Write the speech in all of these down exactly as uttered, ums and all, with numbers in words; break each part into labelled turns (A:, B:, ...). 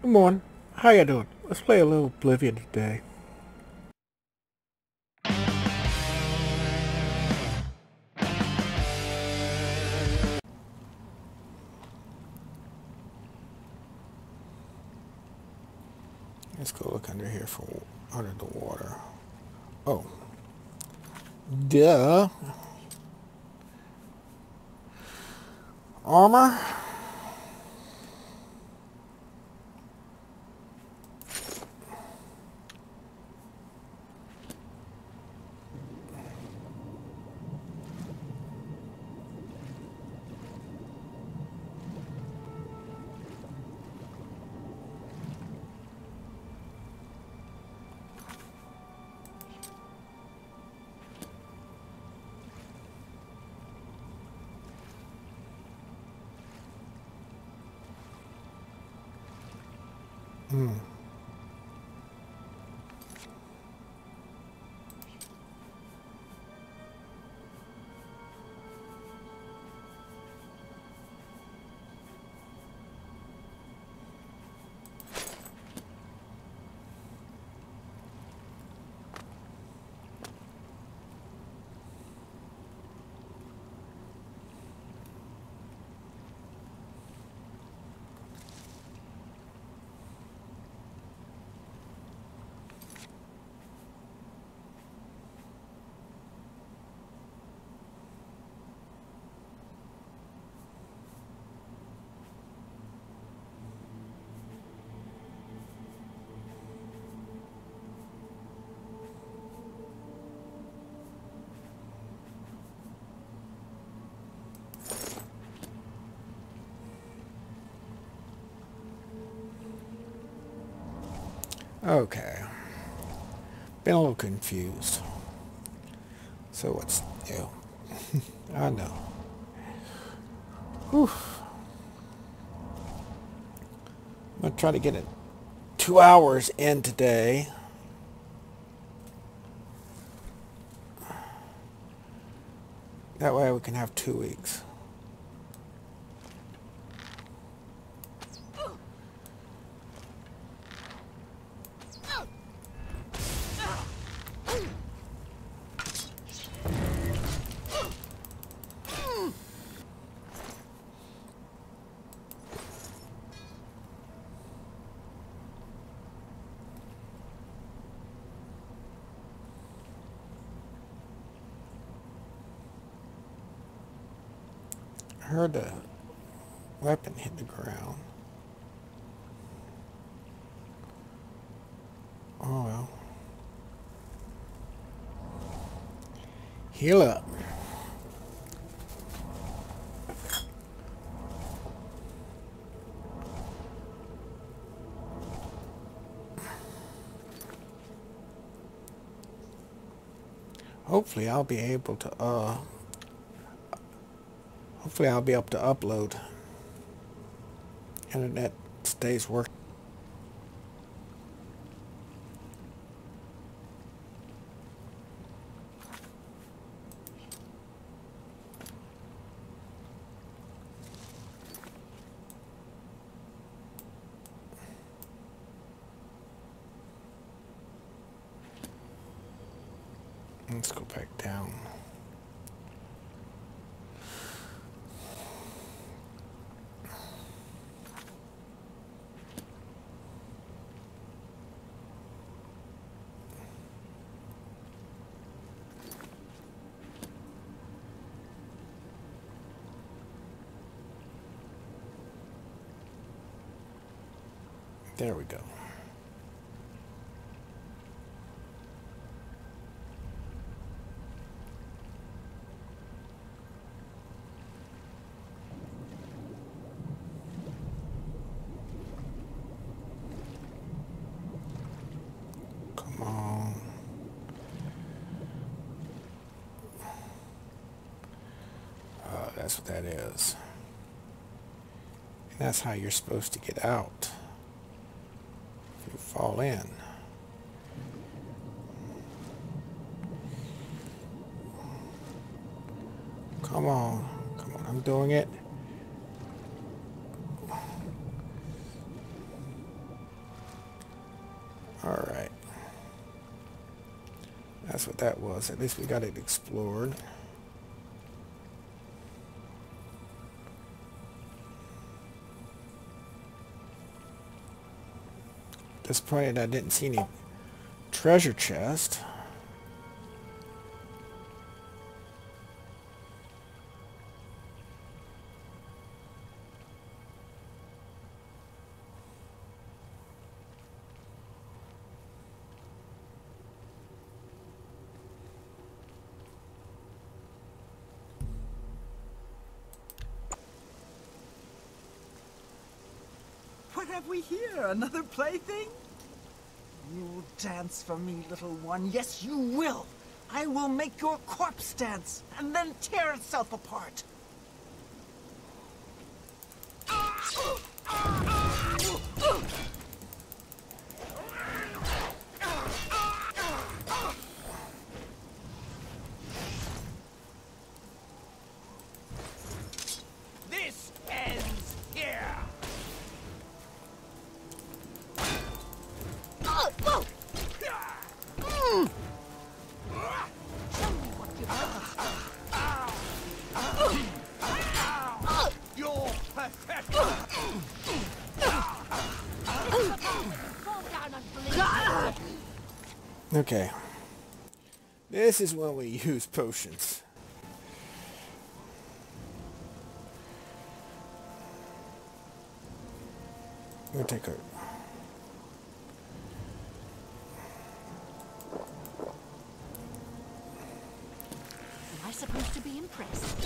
A: Good morning. How you doing? Let's play a little Oblivion today. Let's go look under here for under the water. Oh. Duh. Armor. Hmm. Okay. Been a little confused. So what's new? I know. Whew. I'm gonna try to get it two hours in today. That way we can have two weeks. I heard the weapon hit the ground. Oh well. Heal up. Hopefully I'll be able to uh Hopefully I'll be able to upload. Internet stays working. Let's go back down. There we go. Come on. Uh, that's what that is. And that's how you're supposed to get out. You fall in. Come on. Come on, I'm doing it. Alright. That's what that was. At least we got it explored. Disappointed I didn't see any treasure chest.
B: What have we here? Another plaything? You'll dance for me, little one. Yes, you will. I will make your corpse dance and then tear itself apart.
C: This ends here. You're pathetic.
A: Okay. This is when we use potions. We'll take a...
D: Am I supposed to be impressed?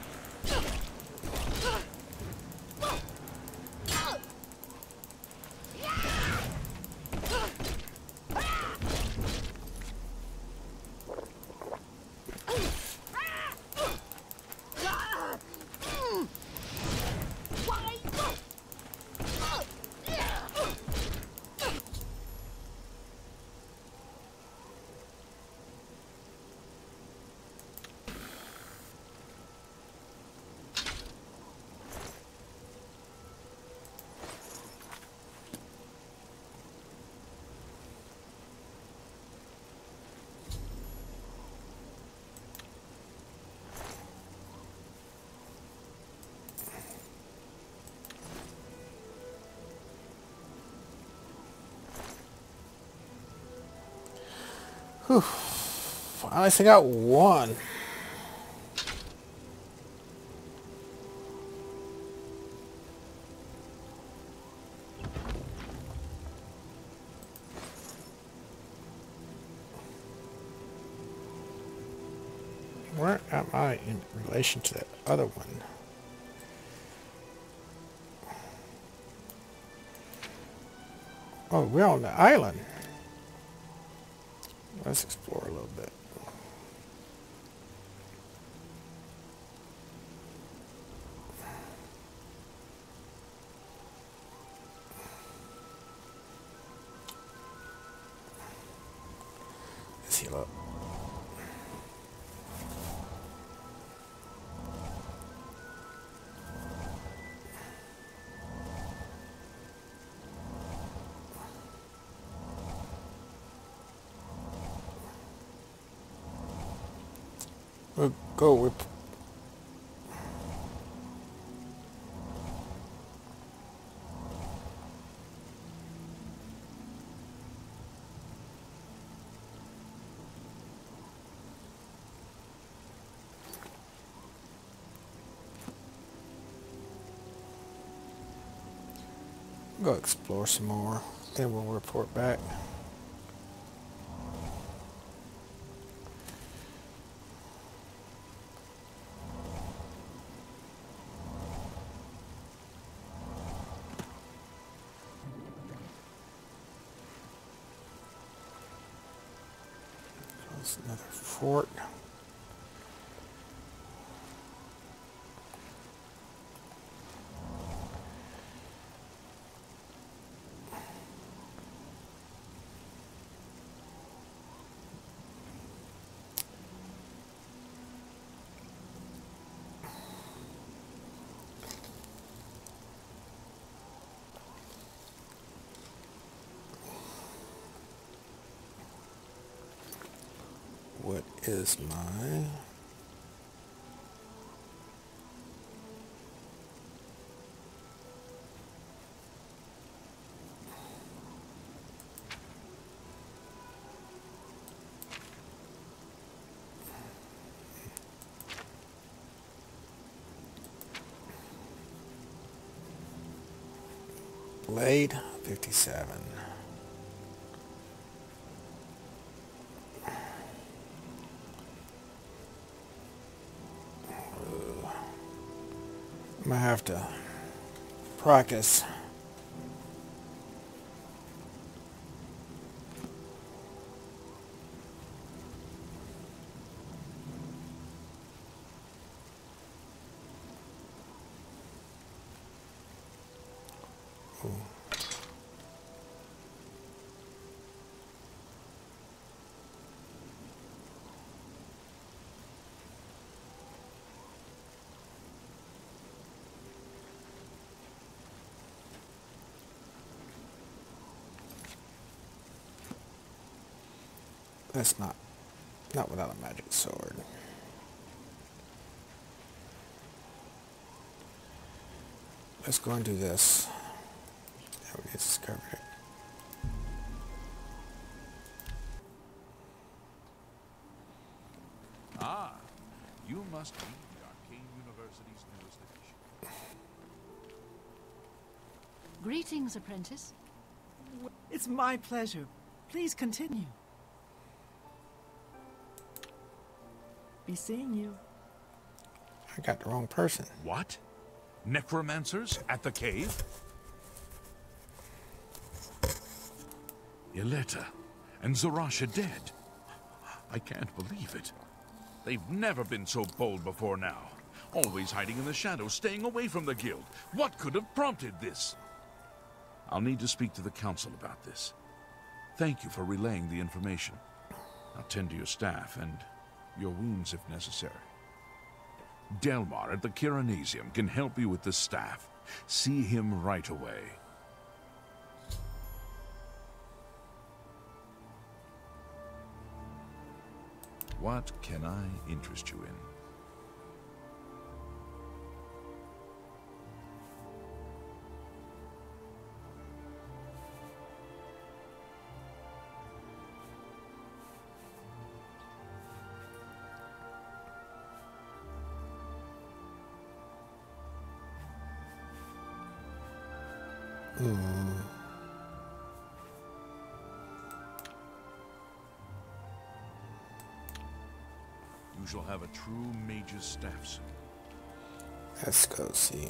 A: Whew. At least I got one. Where am I in relation to that other one? Oh, we're on the island. Let's explore a little bit. Let's heal up. We'll go with... Go explore some more, then we'll report back. There's another fort. is my blade fifty-seven. I'm gonna have to practice. Ooh. That's not, not without a magic sword. Let's go and do this. Yeah, we discovered it.
E: Ah, you must be the Arcane University's newest edition.
D: Greetings, apprentice.
B: It's my pleasure. Please continue. Be seeing you.
A: I got the wrong person.
E: What? Necromancers at the cave? Yeleta and Zorasha dead. I can't believe it. They've never been so bold before now. Always hiding in the shadows, staying away from the guild. What could have prompted this? I'll need to speak to the council about this. Thank you for relaying the information. Now tend to your staff and your wounds if necessary. Delmar at the Kiranasium can help you with the staff. See him right away. What can I interest you in?
A: Hmm.
E: You shall have a true mage's staff soon.
A: Let's go see.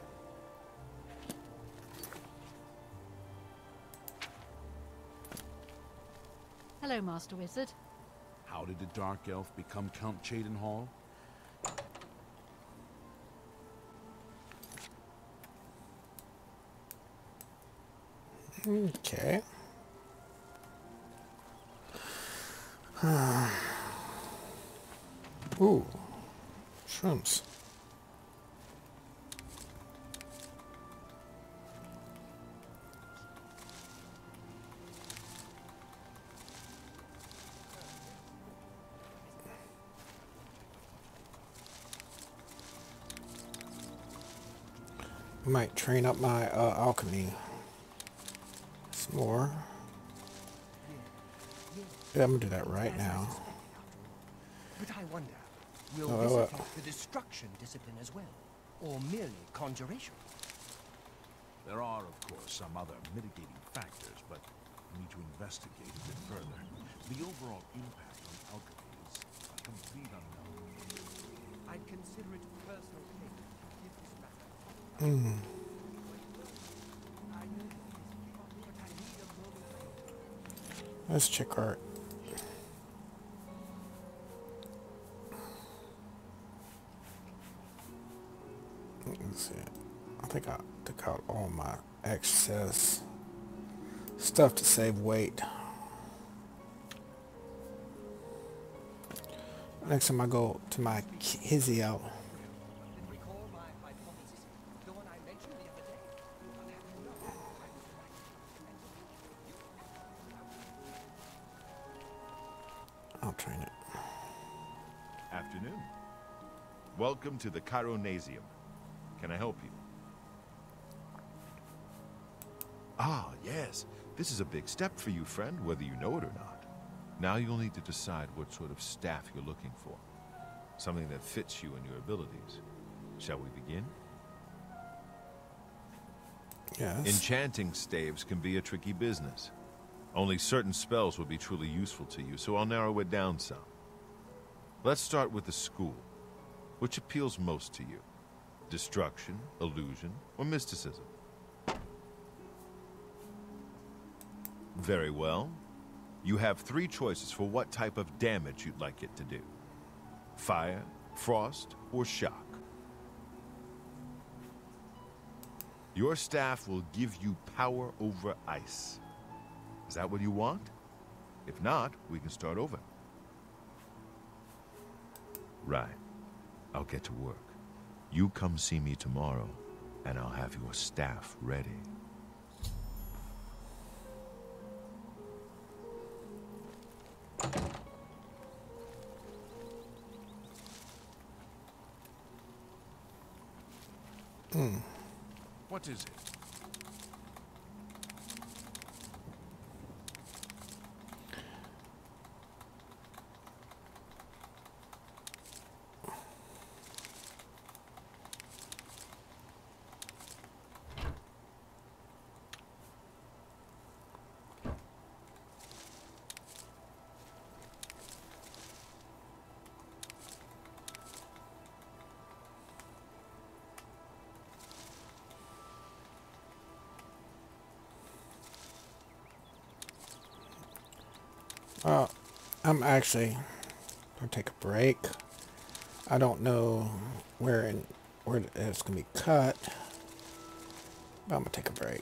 D: Hello, Master Wizard.
E: How did the Dark Elf become Count Cheydinhal?
A: Okay. Ooh, shrooms. Might train up my uh, alchemy some more. Yeah, I'm gonna do that right now.
F: But I wonder, will
A: Oh,
F: this
A: uh,
F: affect the destruction discipline as well? Or merely conjuration?
E: There are, of course, some other mitigating factors, but we need to investigate a bit further. The overall impact on alchemy is a complete unknown.
F: I'd consider it personal fate to give this matter.
A: Mm.
F: I know this, but I need a moment.
A: Let's check our. Let's see. I think I took out all my excess stuff to save weight. Next time I go to my Hizio.
F: Recall my hypothesis, the one I mentioned the other day. I'll have to know.
A: I'll train it.
G: Afternoon. Welcome to the Chironasium. Can I help you? Ah, yes. This is a big step for you, friend, whether you know it or not. Now you'll need to decide what sort of staff you're looking for. Something that fits you and your abilities. Shall we begin?
A: Yes.
G: Enchanting staves can be a tricky business. Only certain spells will be truly useful to you, so I'll narrow it down some. Let's start with the school. Which appeals most to you? Destruction, illusion, or mysticism? Very well. You have three choices for what type of damage you'd like it to do. Fire, frost, or shock. Your staff will give you power over ice. Is that what you want? If not, we can start over. Right. I'll get to work. You come see me tomorrow, and I'll have your staff ready.
A: Hmm.
E: What is it?
A: Uh, I'm actually gonna take a break. I don't know where in where it's gonna be cut, but I'm gonna take a break.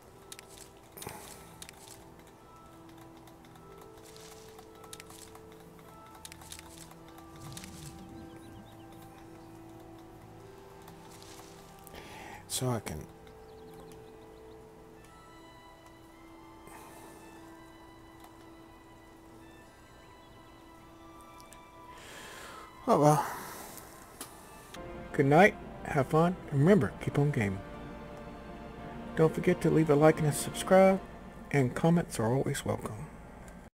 A: So I can. Oh well. Good night, have fun, and remember, keep on gaming. Don't forget to leave a like and a subscribe, and comments are always welcome.